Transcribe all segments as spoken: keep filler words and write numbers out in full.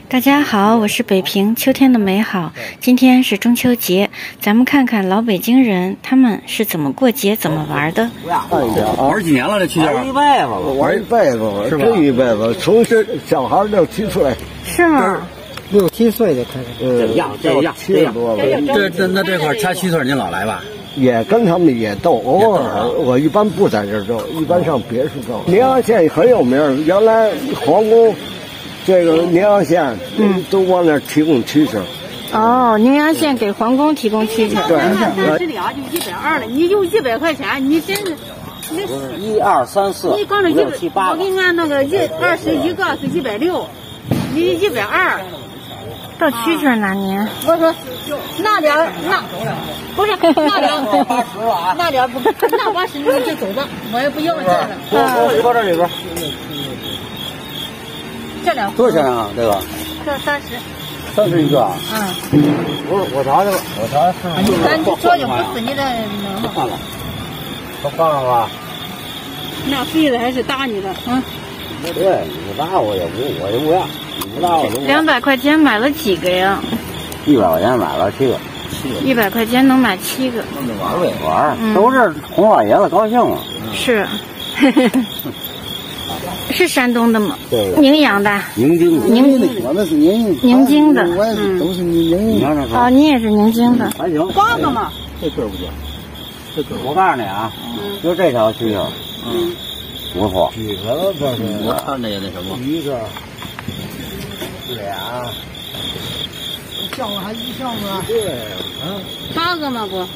大家好，我是北平秋天的美好。今天是中秋节，咱们看看老北京人他们是怎么过节、怎么玩的。 玩几年了？这气球玩一辈子了， 玩一辈子了， 是吧？ 这一辈子，从这小孩六七岁， 是吗？ 六七岁就开始， 呃， 这样这样七十多了。 这这那这块掐七岁，您老来吧？ 也跟他们也斗，偶尔我一般不在这儿斗，一般上别处斗。宁阳县很有名，原来皇宫。这个宁阳县，嗯，都往那儿提供蛐蛐。 哦，宁阳县给皇宫提供蛐蛐。 对， 这俩就一百二了，你就一百块钱，你真是，你一二三四， 你刚才一六七八， 我给你按那个一二十一个是一百六，你一百二。 到蛐蛐哪年？ 我说那点那不是那点八十了啊，那点不那八十你就走吧，我也不要这了。 这里边这里边。 这两多少钱啊？这个？ 这三十。 三十一个啊？ 嗯。 我我查去了，我查看看。 咱这也不是你的能嘛。 看了。都看了吧？ 那费子还是打你的啊？ 对，你不打我也不，我也不要。你不打我就不要。 两百块钱买了几个呀？ 一百块钱买了七个。 七个。一百块钱能买七个。 那就玩呗，玩。嗯、都是红老爷子高兴啊。 是。是山东的吗？ 对， 宁阳的。 宁津的。 宁津我那是宁宁津的。 我也是都是宁津。 哦，你也是宁津的。 还行。 八个嘛。 这个不行。这个我告诉你啊，就这条蛐蛐，嗯，不错。 几个这是？ 我看着也那什么。 一个，俩。 项目还一项目啊？ 对，嗯。 八个嘛不？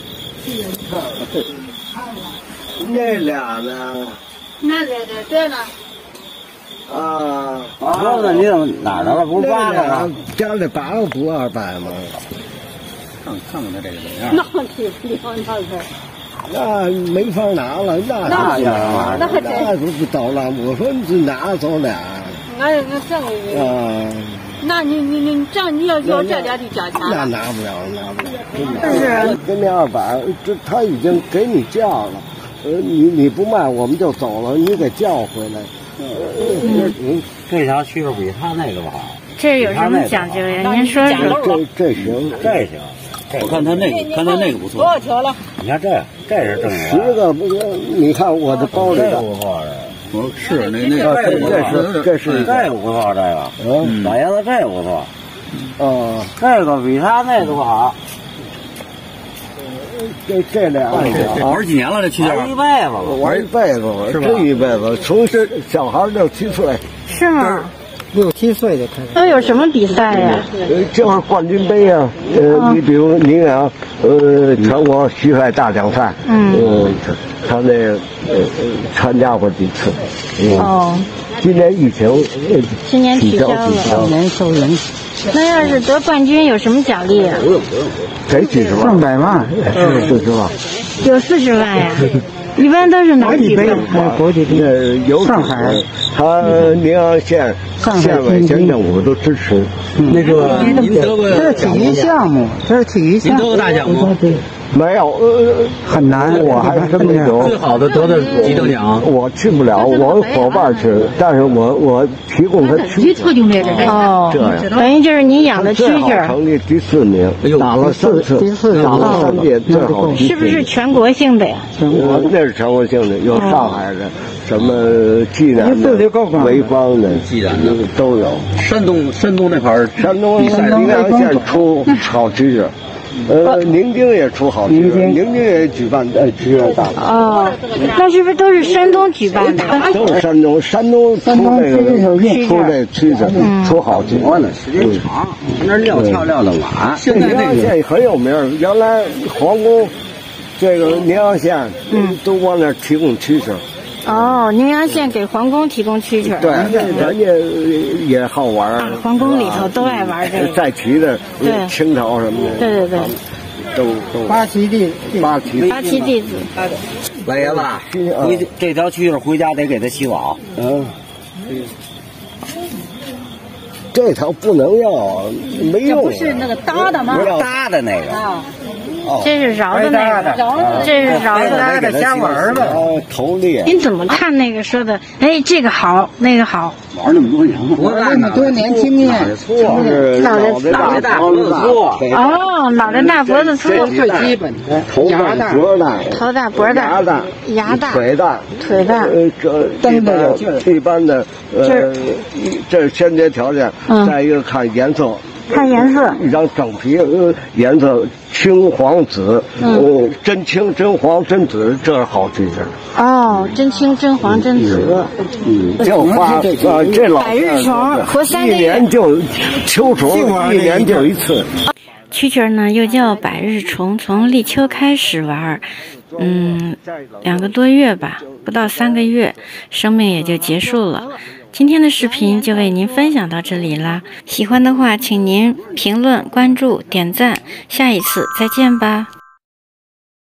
那俩呢？ 那这个这呢？ 啊， 啊，那你怎么哪儿的了？不是八个吗？ 家里八个不二百吗？ 看看看他这个怎么样？ 那挺两那个。 那没法拿了，那那样啊，那那不不倒了。我说你拿走俩。 那那这个。 啊。 那你你你这样你要要这点就加钱。 那拿不了，拿不了。 但是给你二百，这他已经给你叫了。呃，你你不卖，我们就走了，你得叫回来。 嗯，嗯这条蛐儿比他那个好。 这有什么讲究呀？您说说。这这行， 这行。 我看他那个，看他那个不错。 多少条了？ 你看这，这是正十个不？你看我的包里的。 不错的。 我是那那个， 这是这是这个不错，这个。嗯，老爷子这个不错。 哦， 这个比他那个不好。 这这俩玩几年了？这气球玩一辈子了， 玩一辈子了， 是吧？ 这一辈子，从这小孩六七岁， 是吗？ 六七岁就开始。 都有什么比赛呀？ 呃，就是冠军杯啊，呃，你比如宁阳，呃，全国虚海大奖赛，嗯，呃，他那呃参加过几次。 哦。 今年疫情， 今年取消了。 今年收人。 那要是得冠军有什么奖励啊？ 不用不用，给几十万， 上百万， 是四十万， 有四十万呀。一般都是哪几杯？ 国际杯， 呃，有上海， 他宁阳县县委县政府都支持。 那个您得过？ 这是体育项目，这是体育项目。 您得过大奖吗？ 没有，呃， 很难， 我还真没有。 最好的得的几等奖？ 我去不了，我伙伴去，但是我我提供他去。 哦， 这样， 等于就是你养的蛐蛐。 成绩第四名，打了三次，打了三届最好。 是不是全国性的呀？ 我那是全国性的，有上海的，什么济南的、潍坊的、 济南的都有。 山东山东那块儿， 山东宁阳县出好蛐蛐。呃，宁津也出好蛐蛐，宁津也举办呃蛐蛐大赛。 哦，那是不是都是山东举办的？ 都是山东，山东出这个出这蛐蛐，出好蛐玩的时间长，那撂跳撂的晚。 现在这个县很有名，原来皇宫这个宁阳县，嗯，都往那儿提供蛐蛐。 哦，宁阳县给皇宫提供蛐蛐。 对，人家也好玩。 啊，皇宫里头都爱玩这个。 在旗的， 对， 清朝什么的。 对对对。 都都。 八旗弟， 八旗。 八旗弟子。 老爷子，回这条蛐蛐回家得给他洗澡。 嗯。这条不能要，没用。 这不是那个搭的吗？ 不是搭的那个。 啊。 这是饶的那个，这是饶的的瞎玩吧。头裂。 您怎么看那个说的？哎，这个好，那个好。 玩那么多年了， 那么多年轻面， 脑袋脑袋大脖子粗。 哦，脑袋大脖子粗， 最基本的。 头大脖大， 头大脖大， 牙大， 牙大， 腿大， 腿大。 呃，这一般一般的呃，这是先决条件。再一个看颜色。 看颜色， 一张整皮，呃，颜色青黄紫，嗯、呃，真青真黄真紫，这是好气质。 哦，真青真黄真紫。 嗯，就花呃这老百日虫活三个月， 一年就秋虫，一年就一次。 蛐蛐儿呢，又叫百日虫，从立秋开始玩，嗯，两个多月吧，不到三个月，生命也就结束了。今天的视频就为您分享到这里啦，喜欢的话请您评论、关注、点赞，下一次再见吧。